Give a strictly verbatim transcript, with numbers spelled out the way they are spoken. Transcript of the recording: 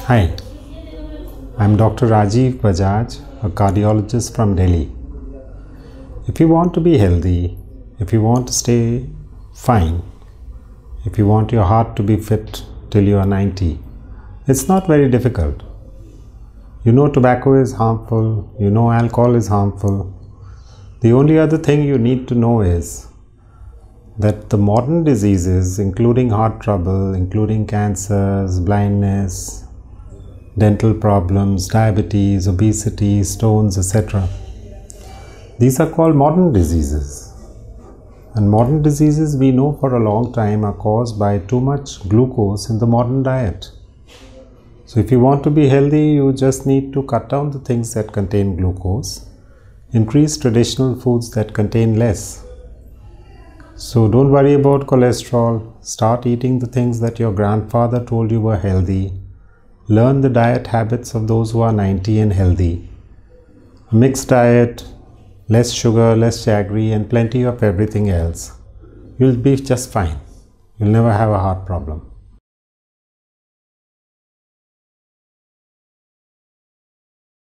Hi, I'm Doctor Rajiv Bajaj, a cardiologist from Delhi. If you want to be healthy, if you want to stay fine, if you want your heart to be fit till you are ninety, it's not very difficult. You know tobacco is harmful, you know alcohol is harmful. The only other thing you need to know is that the modern diseases, including heart trouble, including cancers, blindness, dental problems, diabetes, obesity, stones, et cetera. These are called modern diseases. And modern diseases, we know for a long time, are caused by too much glucose in the modern diet. So if you want to be healthy, you just need to cut down the things that contain glucose, increase traditional foods that contain less. So don't worry about cholesterol. Start eating the things that your grandfather told you were healthy. Learn the diet habits of those who are ninety and healthy. A mixed diet, less sugar, less jaggery, and plenty of everything else. You'll be just fine. You'll never have a heart problem.